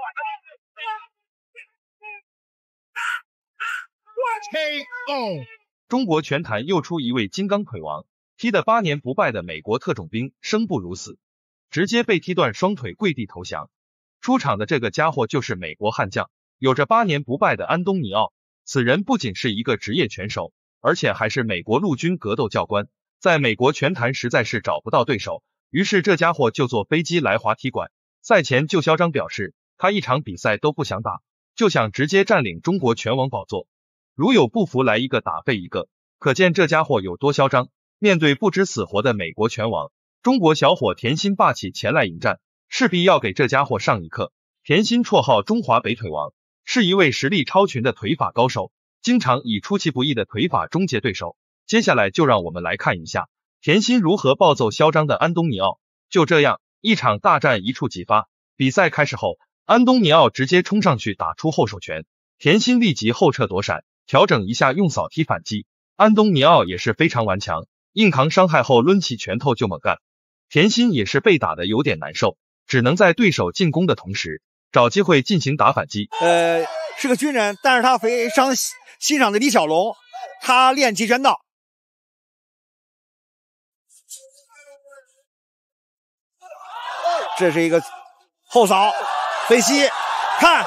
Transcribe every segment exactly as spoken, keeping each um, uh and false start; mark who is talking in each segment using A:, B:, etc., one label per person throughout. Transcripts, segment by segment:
A: K O。中国拳坛又出一位金刚腿王，踢得八年不败的美国特种兵生不如死，直接被踢断双腿跪地投降。出场的这个家伙就是美国悍将，有着八年不败的安东尼奥。此人不仅是一个职业拳手，而且还是美国陆军格斗教官，在美国拳坛实在是找不到对手，于是这家伙就坐飞机来华踢馆。赛前就嚣张表示，他一场比赛都不想打，就想直接占领中国拳王宝座，如有不服来一个打废一个，可见这家伙有多嚣张。面对不知死活的美国拳王，中国小伙田心霸气前来迎战，势必要给这家伙上一课。田心绰号中华北腿王，是一位实力超群的腿法高手，经常以出其不意的腿法终结对手。接下来就让我们来看一下田心如何暴揍嚣张的安东尼奥。就这样，一场大战一触即发。比赛开始后，安东尼奥直接冲上去打出后手拳，田心立即后撤躲闪，调整一下用扫踢反击。安东尼奥也是非常顽强，硬扛伤害后抡起拳头就猛干。田心也是被打得有点难受，只能在对手进攻的同时找机会进行打反击。
B: 呃，是个军人，但是他非常欣赏的李小龙，他练截拳道。这是一个后扫飞膝，看。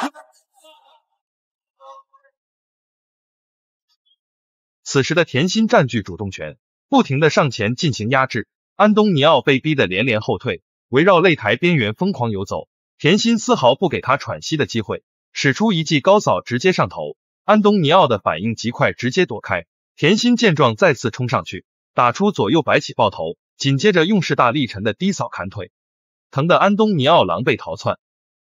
A: 此时的田心占据主动权，不停的上前进行压制，安东尼奥被逼得连连后退，围绕擂台边缘疯狂游走。田心丝毫不给他喘息的机会，使出一记高扫直接上头。安东尼奥的反应极快，直接躲开。田心见状再次冲上去，打出左右摆起爆头，紧接着用势大力沉的低扫砍腿，疼的安东尼奥狼狈逃窜。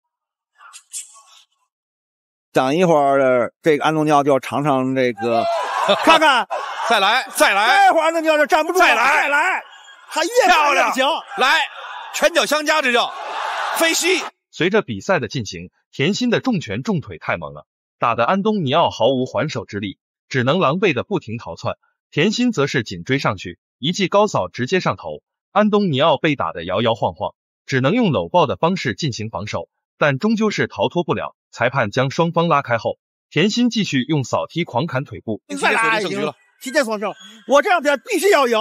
B: 等一会儿这个安东尼奥就要尝尝这个看看
C: 再来再来
B: 待会儿安东尼奥就站不住了，再来再来，他越
C: 漂亮
B: 行，
C: 来拳脚相加，这叫飞膝。
A: 随着比赛的进行，田心的重拳重腿太猛了，打得安东尼奥毫无还手之力，只能狼狈的不停逃窜。田心则是紧追上去，一记高扫直接上头，安东尼奥被打得摇摇晃晃，只能用搂抱的方式进行防守，但终究是逃脱不了。裁判将双方拉开后，田心继续用扫踢狂砍腿部，
B: 再来赢了，提前锁胜，我这两天必须要赢。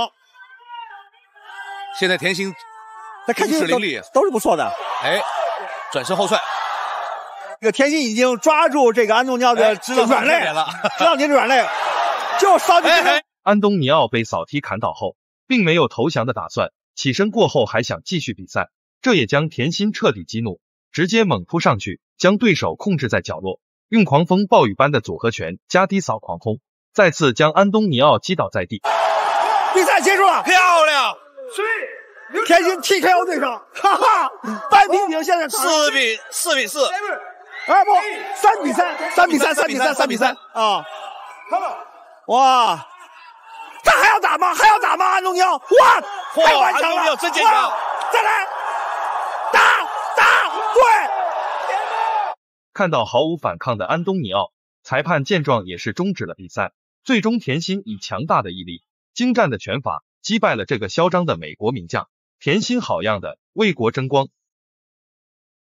C: 现在田心
B: 他看起来都都是不错的，
C: 哎，转身后踹。
B: 这个田心已经抓住这个安东尼奥的软肋了，知道您的软肋，就扫进去。
A: 安东尼奥被扫踢砍倒后，并没有投降的打算，起身过后还想继续比赛，这也将田心彻底激怒，直接猛扑上去，将对手控制在角落，用狂风暴雨般的组合拳加低扫狂轰，再次将安东尼奥击倒在地。
B: 比赛结束了，
C: 漂亮！
B: 田心 T K O 对手，哈哈，半平平，现在
C: 四比四比四，
B: 啊不，三比三，三比三，三比三，三比三啊！哇，他还要打吗？还要打吗？安东尼奥，哇，太顽强了，
C: 真坚强！
B: 再来，打打，对。
A: 看到毫无反抗的安东尼奥，裁判见状也是终止了比赛。最终田心以强大的毅力、精湛的拳法击败了这个嚣张的美国名将。田心好样的，为国争光。